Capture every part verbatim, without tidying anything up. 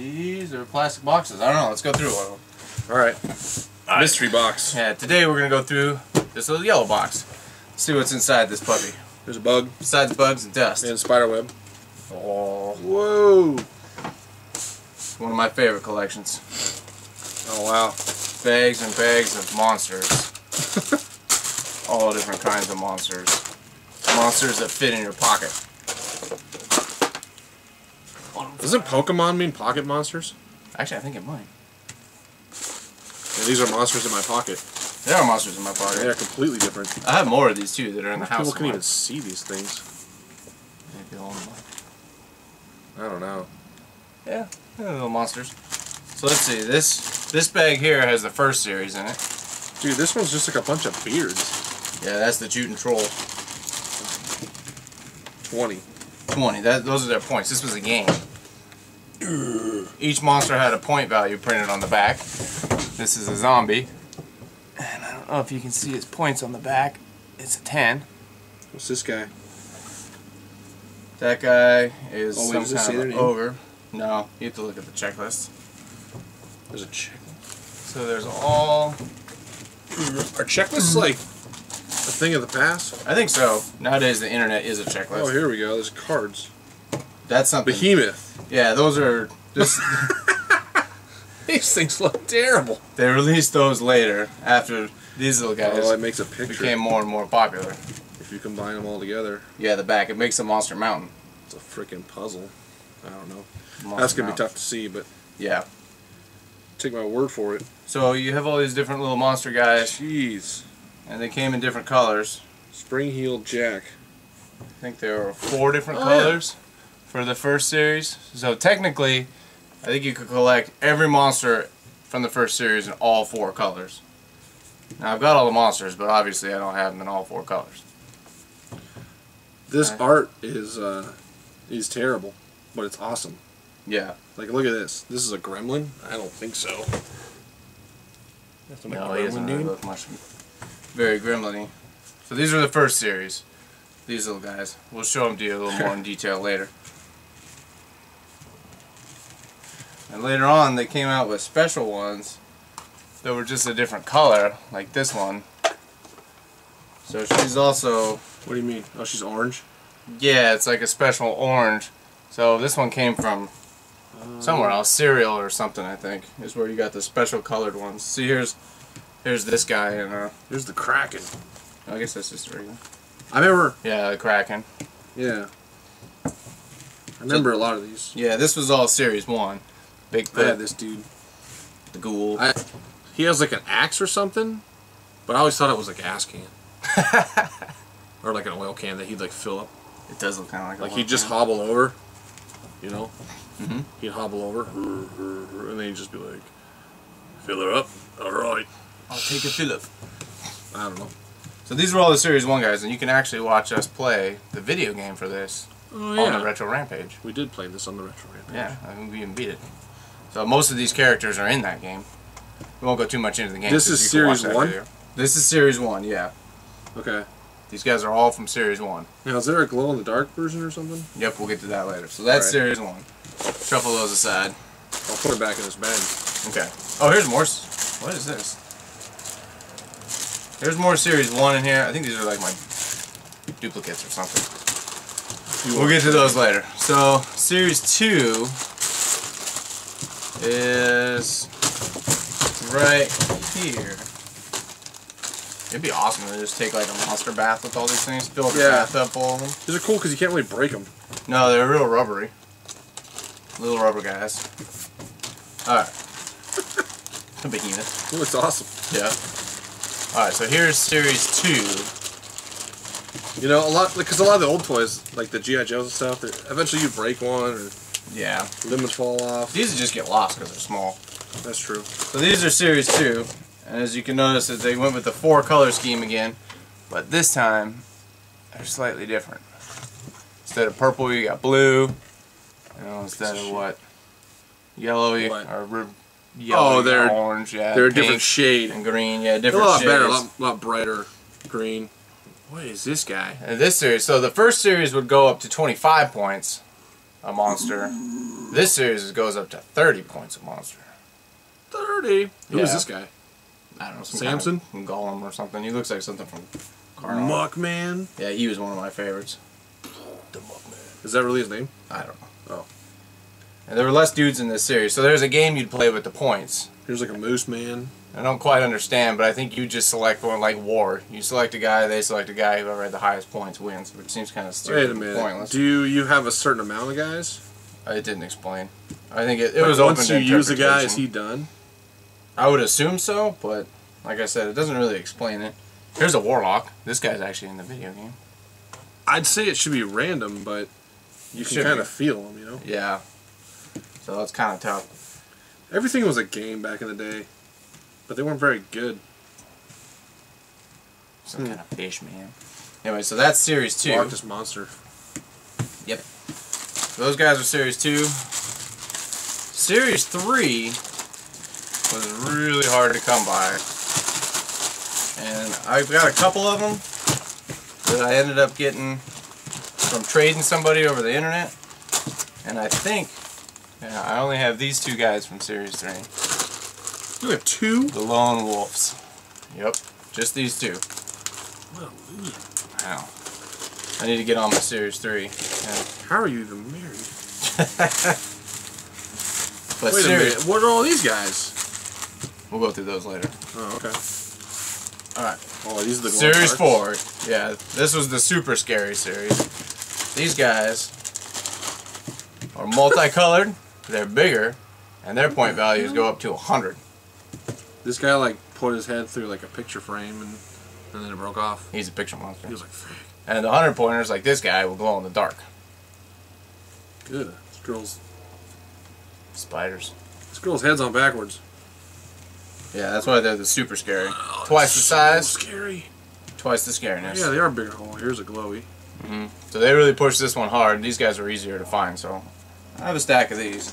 These are plastic boxes. I don't know. Let's go through one of them. Alright. Right. Mystery box. Yeah, today we're going to go through this little yellow box. See what's inside this puppy. There's a bug. Besides bugs and dust. And spider web. Oh. Whoa. One of my favorite collections. Oh, wow. Bags and bags of monsters. All different kinds of monsters. Monsters that fit in your pocket. Doesn't Pokemon mean pocket monsters? Actually, I think it might. Yeah, these are monsters in my pocket. There are monsters in my pocket. They're completely different. I have more of these too that are in the house. People can even see these things. Maybe all of them. I don't know. Yeah, they're little monsters. So let's see. This this bag here has the first series in it. Dude, this one's just like a bunch of beards. Yeah, that's the Jute and Troll. Twenty. Twenty. That those are their points. This was a game. Each monster had a point value printed on the back. This is a zombie. And I don't know if you can see his points on the back. It's a ten. What's this guy? That guy is oh, wait, some kind of an ogre. No, you have to look at the checklist. There's a checklist. So there's all... Are checklists like a thing of the past? I think so. Nowadays the internet is a checklist. Oh, here we go. There's cards. That's something. Behemoth. Yeah, those are... This, these things look terrible. They released those later, after these little guys oh, it makes a picture. became more and more popular. If you combine them all together. Yeah, the back. It makes a Monster Mountain. It's a freaking puzzle. I don't know. Monster That's going to be Mountain. tough to see, but... Yeah. Take my word for it. So you have all these different little monster guys. Jeez. And they came in different colors. Spring-heeled Jack. I think there were four different oh, colors yeah. for the first series. So technically, I think you could collect every monster from the first series in all four colors. Now I've got all the monsters, but obviously I don't have them in all four colors. This okay. art is uh, is terrible, but it's awesome. Yeah. Like, look at this. This is a gremlin? I don't think so. That's what No, my he doesn't really dude. look much. Very gremlin-y. So these are the first series. These little guys. We'll show them to you a little more in detail later. And later on, they came out with special ones that were just a different color, like this one. So she's also... What do you mean? Oh, she's orange? Yeah, it's like a special orange. So this one came from somewhere else, cereal or something, I think, is where you got the special colored ones. See, here's here's this guy, and uh, here's the Kraken. I guess that's just regular. I remember. Yeah, the Kraken. Yeah. I remember so, a lot of these. Yeah, this was all series one. Bigfoot. I had this dude. The Ghoul. I, he has like an axe or something, but I always thought it was a gas can. Or like an oil can that he'd like fill up. It does look kind of like. Like a he'd just can. hobble over. You know? Mm-hmm. He'd hobble over, and then he'd just be like, fill her up? Alright. I'll take a fill up. I don't know. So these were all the Series one guys, and you can actually watch us play the video game for this oh, yeah. on the Retro Rampage. We did play this on the Retro Rampage. Yeah, I mean, we even beat it. So most of these characters are in that game. We won't go too much into the game. This is Series one? This is Series one, yeah. Okay. These guys are all from Series one. Now, is there a glow-in-the-dark version or something? Yep, we'll get to that later. So that's right. Series one. Shuffle those aside. I'll put it back in this bag. Okay. Oh, here's more. What is this? There's more Series one in here. I think these are like my duplicates or something. You we'll get to those later. So, Series two is right here. It'd be awesome to just take like a monster bath with all these things, fill up yeah. the bathtub full of them. These are cool because you can't really break them. No, they're real rubbery. Little rubber guys. Alright. A behemoth. Oh, it's awesome. Yeah. Alright, so here's Series two. You know, a lot, because a lot of the old toys, like the G I Joes and stuff, eventually you break one or yeah, limbs fall off. These just get lost because they're small. That's true. So these are Series two. And as you can notice, that they went with the four color scheme again, but this time they're slightly different. Instead of purple, you got blue. You know, instead of what yellow what? or yellow, oh, they're orange, yeah, they're a pink different shade and green, yeah, different they're a lot shades. better, a lot, lot brighter green. What is this guy? And this series, so the first series would go up to twenty-five points. a monster. This series goes up to thirty points a monster. thirty? Who Yeah. is this guy? I don't know, some Samson? kind of Golem or something. He looks like something from Carnal. Muckman? Yeah, he was one of my favorites. The Muckman. Is that really his name? I don't know. Oh. And there were less dudes in this series, so there's a game you'd play with the points. Here's like a Moose Man. I don't quite understand, but I think you just select one like War. You select a guy, they select a guy, whoever had the highest points wins, which seems kind of stupid Wait a and minute. pointless. Do you have a certain amount of guys? It didn't explain. I think it, it Like was open once to you use a guy, is interpretation. he done? I would assume so, but like I said, it doesn't really explain it. Here's a Warlock. This guy's actually in the video game. I'd say it should be random, but you It can should kind be. of feel them, you know? Yeah. So that's kind of tough. Everything was a game back in the day, but they weren't very good. Some Hmm. kind of fish, man. Anyway, so that's series two. Loch Ness Monster. Yep. Those guys are series two. Series three was really hard to come by. And I've got a couple of them that I ended up getting from trading somebody over the internet. And I think yeah, I only have these two guys from series three. You have two? The Lone Wolves. Yep. Just these two. What a loser. Wow. I need to get on my series three. Yeah. How are you even married? But Wait a series, minute. What are all these guys? we'll go through those later. Oh, okay. Alright. Oh, these are the glowing Series parts? four. Yeah, this was the super scary series. These guys are multicolored, they're bigger, and their point values go up to one hundred. This guy like put his head through like a picture frame and, and then it broke off. He's a picture monster. He was like, frick. And the one hundred pointers, like this guy, will glow in the dark. Good. This girl's, Spiders. this girl's head's on backwards. Yeah, that's why they're the super scary. Oh, Twice the so size, scary. twice the scariness. Yeah, they are bigger. Oh, here's a glowy. hmm So they really pushed this one hard. These guys are easier to find, so I have a stack of these.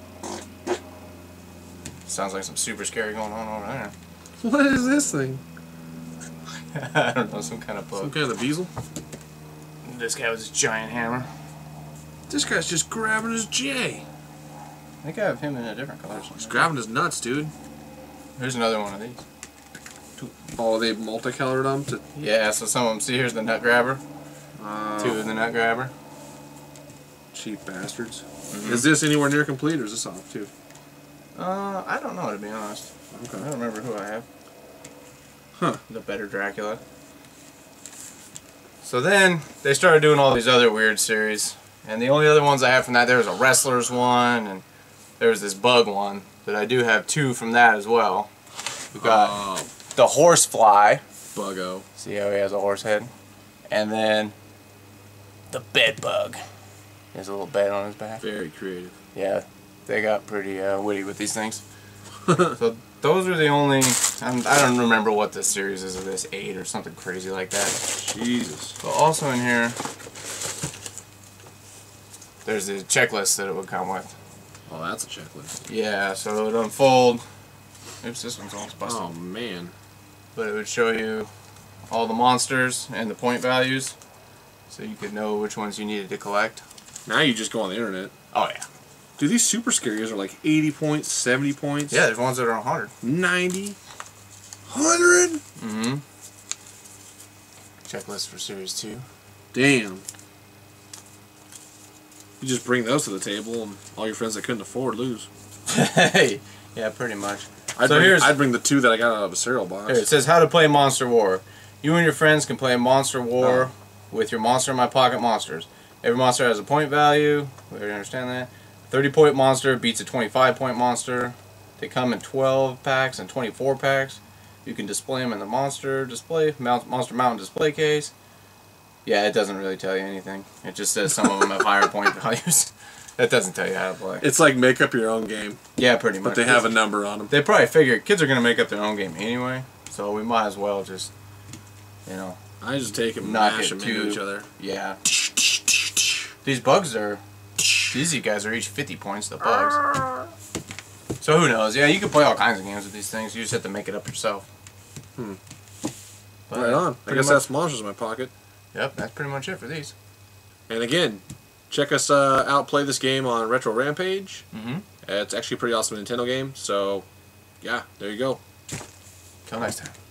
Sounds like some super scary going on over there. What is this thing? I don't know, some kind of Some bug. kind of bezel? This guy with his giant hammer. This guy's just grabbing his J. I think I have him in a different color. He's grabbing his nuts, dude. Here's another one of these. Oh, they multicolored them to. Yeah, so some of them, see here's the nut grabber. Uh, Two of the nut grabber. Cheap bastards. Mm-hmm. Is this anywhere near complete, or is this off too? Uh, I don't know, to be honest. I Okay. don't remember who I have. Huh. The better Dracula. So then, they started doing all these other weird series. And the only other ones I have from that, there was a Wrestlers one, and there was this Bug one. But I do have two from that as well. We've got Oh, the Horsefly. buggo. See how he has a horse head? And then the Bed Bug. He has a little bed on his back. Very creative. Yeah, they got pretty uh, witty with these things. So those are the only. I'm, I don't remember what this series is. Of this eight or something crazy like that. Jesus. But also in here, there's the checklist that it would come with. Oh, that's a checklist. Yeah, so it would unfold. Oops, this one's almost busted. Oh man. But it would show you all the monsters and the point values, so you could know which ones you needed to collect. Now you just go on the internet. Oh yeah. Dude, these super scaries are like eighty points, seventy points. Yeah, there's ones that are one hundred. ninety. one hundred? Mm-hmm. Checklist for series two. Damn. You just bring those to the table and all your friends that couldn't afford lose. Hey, yeah, pretty much. I'd, So bring, here's- I'd bring the two that I got out of a cereal box. Here, it says how to play Monster War. You and your friends can play Monster War Oh. with your Monster in My Pocket monsters. Every monster has a point value. We already understand that. thirty point monster beats a twenty-five point monster. They come in twelve packs and twenty-four packs. You can display them in the monster display, mount, monster mountain display case. Yeah, it doesn't really tell you anything. It just says some of them have higher point values. That doesn't tell you how to play. It's like make up your own game, Yeah, pretty much. but they have a number on them. They probably figure kids are going to make up their own game anyway, so we might as well just, you know, I just take them and Knock mash it them into to- each other. yeah. These bugs are, these guys are each fifty points, the bugs. So who knows? Yeah, you can play all kinds of games with these things. You just have to make it up yourself. Hmm. But Right on. I pretty guess much- that's monsters in my pocket. Yep, that's pretty much it for these. And again, check us uh, out, play this game on Retro Rampage. Mm-hmm. It's actually a pretty awesome Nintendo game. So, yeah, there you go. Till next time.